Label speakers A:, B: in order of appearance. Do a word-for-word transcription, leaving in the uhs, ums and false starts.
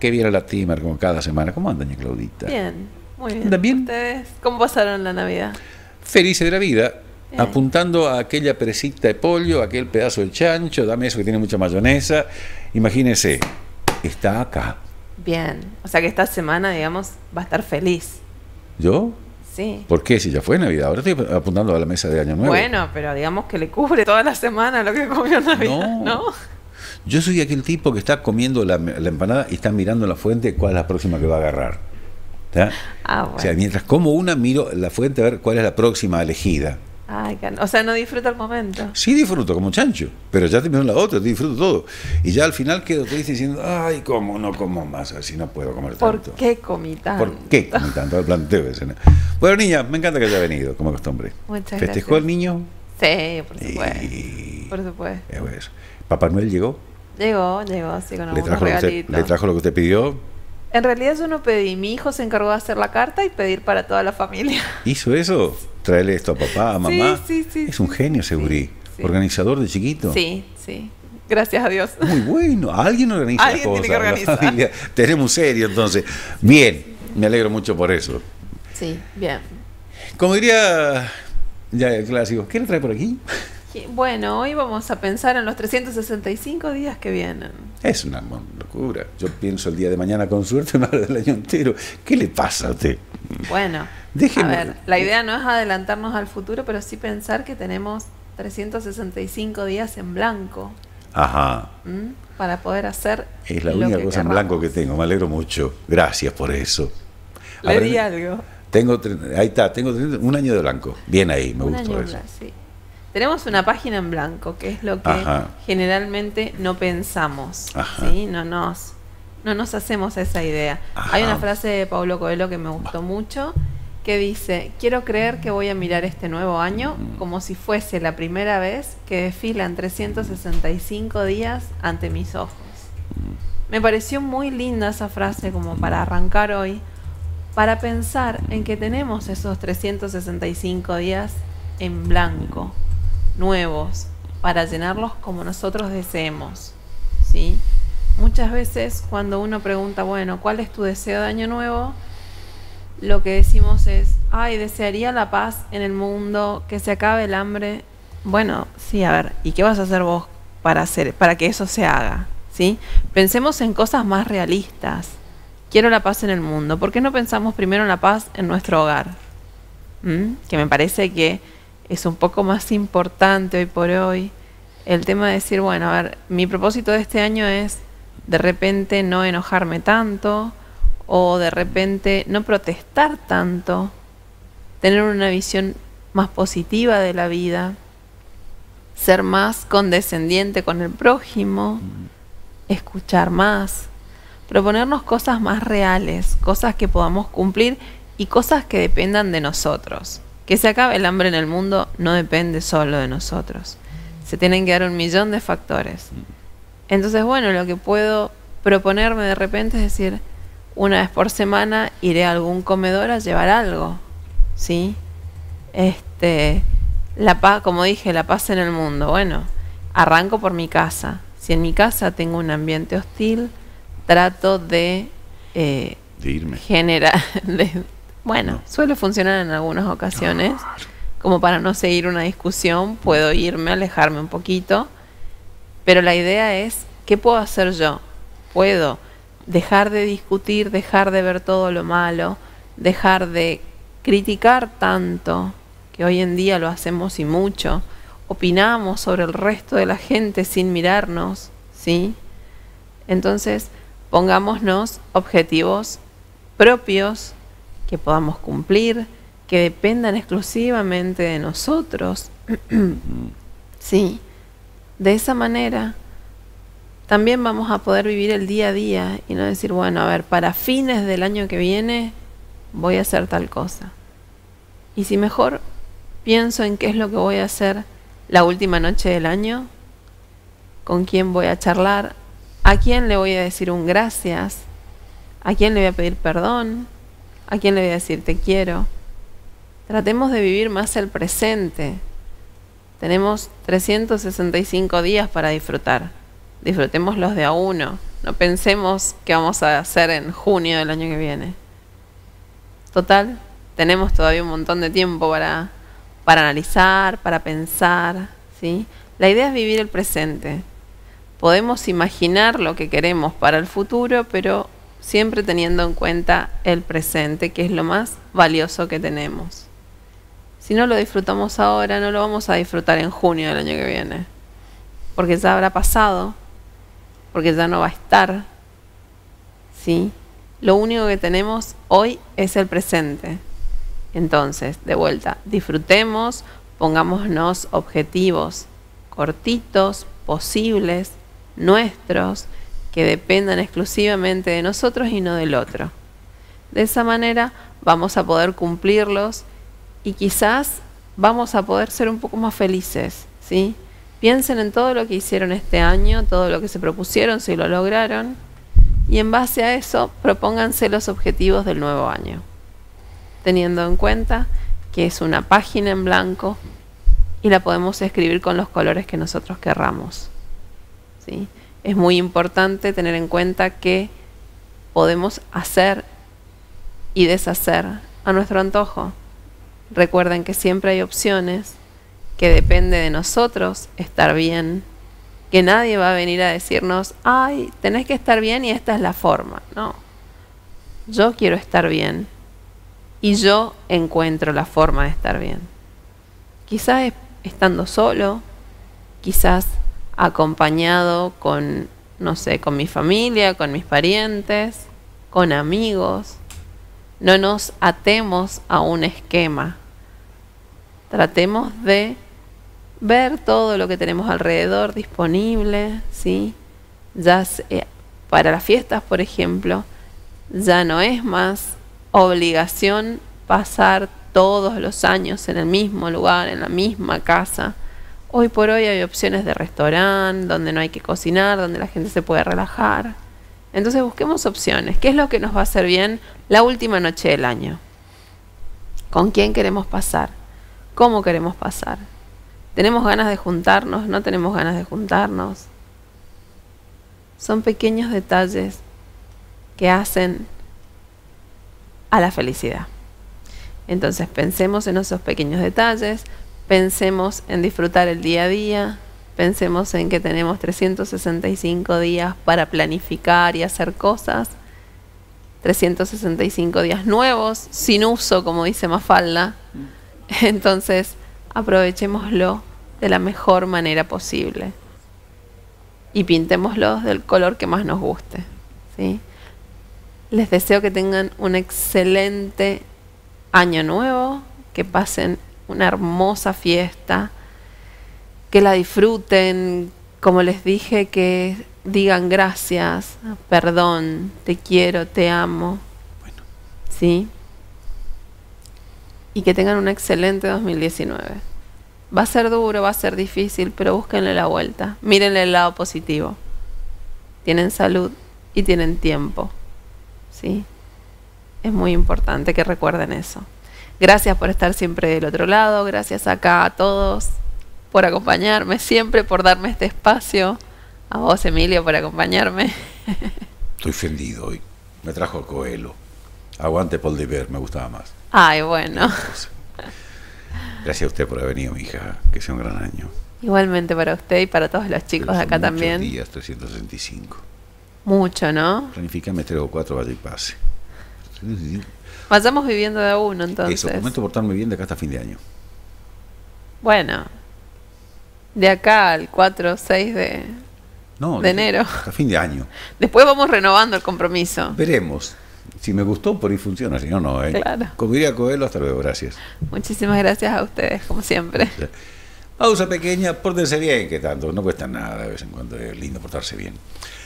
A: que viene la Timer como cada semana. ¿Cómo anda, doña Claudita?
B: Bien, muy bien.
A: ¿Andan bien?
B: ¿Ustedes cómo pasaron la Navidad?
A: Felices de la vida,
B: Bien.
A: apuntando a aquella presita de pollo, aquel pedazo de chancho, dame eso que tiene mucha mayonesa. Imagínense, está acá.
B: Bien. O sea que esta semana, digamos, va a estar feliz.
A: ¿Yo?
B: Sí.
A: ¿Por qué? Si ya fue Navidad. Ahora estoy apuntando a la mesa de Año Nuevo.
B: Bueno, pero digamos que le cubre toda la semana lo que comió en Navidad,
A: No.
B: ¿no?
A: Yo soy aquel tipo que está comiendo la, la empanada y está mirando la fuente cuál es la próxima que va a agarrar. ¿Tá?
B: Ah, bueno.
A: O sea, mientras como una, miro la fuente a ver cuál es la próxima elegida.
B: Ay, can- o sea, no disfruta el momento.
A: Sí disfruto como un chancho, pero ya terminó la otra, disfruto todo. Y ya al final quedo triste diciendo, ay, cómo no como más, así no puedo comer
B: ¿Por
A: tanto.
B: qué comí tanto?
A: ¿Por qué comí tanto? El planteo ese, ¿no? Bueno, niña, me encanta que haya venido, como costumbre.
B: Muchas
A: ¿Festejó
B: gracias.
A: el niño?
B: Sí, por supuesto.
A: Y...
B: Por supuesto.
A: Eh, pues, ¿Papá Noel llegó?
B: Llegó, llegó, sí, con
A: ¿Le
B: algunos
A: trajo, lo que usted,
B: regalitos.
A: ¿Le trajo lo que usted pidió?
B: En realidad yo no pedí, mi hijo se encargó de hacer la carta y pedir para toda la familia.
A: ¿Hizo eso? Traerle esto a papá, a mamá.
B: Sí, sí, sí,
A: es un
B: sí,
A: genio,
B: sí,
A: Segurí.
B: sí.
A: Organizador de chiquito.
B: Sí, sí. Gracias a Dios.
A: Muy bueno. Alguien organiza
B: Alguien
A: las
B: tiene
A: cosas.
B: que
A: La
B: organizar.
A: familia. Tenemos serio, entonces. Bien. Me alegro mucho por eso.
B: Sí, bien.
A: Como diría ya el clásico, ¿qué le trae por aquí?
B: Bueno, hoy vamos a pensar en los trescientos sesenta y cinco días que vienen.
A: Es una locura. Yo pienso el día de mañana con suerte, me hablo del año entero. ¿Qué le pasa a usted?
B: Bueno,
A: Déjeme-
B: a ver, la idea no es adelantarnos al futuro, pero sí pensar que tenemos trescientos sesenta y cinco días en blanco.
A: Ajá.
B: ¿m? Para poder hacer
A: Es la
B: lo
A: única
B: que
A: cosa en
B: querramos.
A: blanco que tengo. Me alegro mucho. Gracias por eso. A
B: Le
A: ver,
B: di algo.
A: Tengo, tre- ahí está, tengo tre- un año de blanco. Bien ahí, me
B: Un
A: gustó
B: año en
A: eso.
B: blanco, sí. Tenemos una página en blanco, que es lo que
A: Ajá.
B: generalmente no pensamos.
A: Ajá.
B: ¿Sí? No nos, no nos hacemos esa idea.
A: Ajá.
B: Hay una frase de Paulo Coelho que me gustó mucho, que dice: quiero creer que voy a mirar este nuevo año
A: Mm.
B: como si fuese la primera vez que desfilan trescientos sesenta y cinco días ante mis ojos.
A: Mm.
B: Me pareció muy linda esa frase como para arrancar hoy, para pensar en que tenemos esos trescientos sesenta y cinco días en blanco, nuevos, para llenarlos como nosotros deseemos, ¿sí? Muchas veces cuando uno pregunta, bueno, ¿cuál es tu deseo de año nuevo? Lo que decimos es, ay, desearía la paz en el mundo, que se acabe el hambre. Bueno, sí, a ver, ¿y qué vas a hacer vos para hacer, para que eso se haga? ¿Sí? Pensemos en cosas más realistas. Quiero la paz en el mundo. ¿Por qué no pensamos primero en la paz en nuestro hogar? ¿Mm? Que me parece que es un poco más importante hoy por hoy el tema de decir, bueno, a ver, mi propósito de este año es de repente no enojarme tanto, o de repente no protestar tanto, tener una visión más positiva de la vida, ser más condescendiente con el prójimo, escuchar más, proponernos cosas más reales, cosas que podamos cumplir y cosas que dependan de nosotros. Que se acabe el hambre en el mundo no depende solo de nosotros. Se tienen que dar un millón de factores. Entonces, bueno, lo que puedo proponerme de repente es decir, una vez por semana iré a algún comedor a llevar algo, ¿sí? Este, la paz, como dije, la paz en el mundo. Bueno, arranco por mi casa. Si en mi casa tengo un ambiente hostil, trato de eh,
A: De irme.
B: generar, de- bueno,
A: No.
B: suele funcionar en algunas ocasiones, como para no seguir una discusión, puedo irme, alejarme un poquito, pero la idea es, ¿qué puedo hacer yo? Puedo dejar de discutir, dejar de ver todo lo malo, dejar de criticar tanto, que hoy en día lo hacemos y mucho, opinamos sobre el resto de la gente sin mirarnos, ¿sí? Entonces, pongámonos objetivos propios que podamos cumplir, que dependan exclusivamente de nosotros. Sí, de esa manera también vamos a poder vivir el día a día y no decir, bueno, a ver, para fines del año que viene voy a hacer tal cosa. Y si mejor pienso en qué es lo que voy a hacer la última noche del año, con quién voy a charlar, a quién le voy a decir un gracias, a quién le voy a pedir perdón, a quién le voy a decir te quiero. Tratemos de vivir más el presente. Tenemos trescientos sesenta y cinco días para disfrutar. Disfrutemos los de a uno, No pensemos qué vamos a hacer en junio del año que viene. Total, tenemos todavía un montón de tiempo para, para analizar, para pensar, ¿sí? La idea es vivir el presente. Podemos imaginar lo que queremos para el futuro, pero siempre teniendo en cuenta el presente, que es lo más valioso que tenemos. Si no lo disfrutamos ahora, no lo vamos a disfrutar en junio del año que viene, porque ya habrá pasado, porque ya no va a estar, ¿sí? Lo único que tenemos hoy es el presente. Entonces, de vuelta, disfrutemos, pongámonos objetivos cortitos, posibles, nuestros, que dependan exclusivamente de nosotros y no del otro. De esa manera vamos a poder cumplirlos y quizás vamos a poder ser un poco más felices, ¿sí? Piensen en todo lo que hicieron este año, todo lo que se propusieron, si lo lograron, y en base a eso propónganse los objetivos del nuevo año, teniendo en cuenta que es una página en blanco y la podemos escribir con los colores que nosotros querramos, ¿sí? Es muy importante tener en cuenta que podemos hacer y deshacer a nuestro antojo. Recuerden que siempre hay opciones, que depende de nosotros estar bien, que nadie va a venir a decirnos, ay, tenés que estar bien y esta es la forma. No, yo quiero estar bien y yo encuentro la forma de estar bien. Quizás estando solo, quizás acompañado con, no sé, con mi familia, con mis parientes, con amigos. No nos atemos a un esquema. Tratemos de ver todo lo que tenemos alrededor disponible, ¿sí? Ya sea, para las fiestas, por ejemplo, ya no es más obligación pasar todos los años en el mismo lugar, en la misma casa. Hoy por hoy hay opciones de restaurante, donde no hay que cocinar, donde la gente se puede relajar. Entonces busquemos opciones. ¿Qué es lo que nos va a hacer bien la última noche del año? ¿Con quién queremos pasar? ¿Cómo queremos pasar? ¿Tenemos ganas de juntarnos? ¿No tenemos ganas de juntarnos? Son pequeños detalles que hacen a la felicidad. Entonces pensemos en esos pequeños detalles, pensemos en disfrutar el día a día, pensemos en que tenemos trescientos sesenta y cinco días para planificar y hacer cosas, trescientos sesenta y cinco días nuevos, sin uso, como dice Mafalda. Entonces, aprovechémoslo de la mejor manera posible y pintémoslo del color que más nos guste, ¿sí? Les deseo que tengan un excelente año nuevo, que pasen una hermosa fiesta, que la disfruten, como les dije, que digan gracias, perdón, te quiero, te amo,
A: Bueno,
B: ¿sí? Y que tengan un excelente dos mil diecinueve. Va a ser duro, va a ser difícil, pero búsquenle la vuelta, mírenle el lado positivo. Tienen salud y tienen tiempo, ¿sí? Es muy importante que recuerden eso. Gracias por estar siempre del otro lado, gracias acá a todos por acompañarme siempre, por darme este espacio. A vos, Emilio, por acompañarme.
A: estoy ofendido hoy. Me trajo a Coelho. Aguante Paul de Ver, me gustaba más.
B: Ay, bueno.
A: Gracias a usted por haber venido, mi hija. Que sea un gran año.
B: Igualmente para usted y para todos los chicos de acá también.
A: días, trescientos sesenta y cinco.
B: Mucho, ¿no?
A: Planificame tres o cuatro, vaya y pase.
B: Vayamos viviendo de a uno, entonces.
A: Eso, prometo portarme bien de acá hasta fin de año.
B: Bueno, de acá al cuatro o seis de,
A: No,
B: de enero.
A: Hasta fin de año.
B: Después vamos renovando el compromiso.
A: Veremos. Si me gustó, por ahí funciona. Si no, no. ¿eh?
B: Claro.
A: Como diría Coelho, hasta luego. Gracias.
B: Muchísimas gracias a ustedes, como siempre.
A: Pausa pequeña. Pórtense bien, que tanto. No cuesta nada de vez en cuando. Es lindo portarse bien.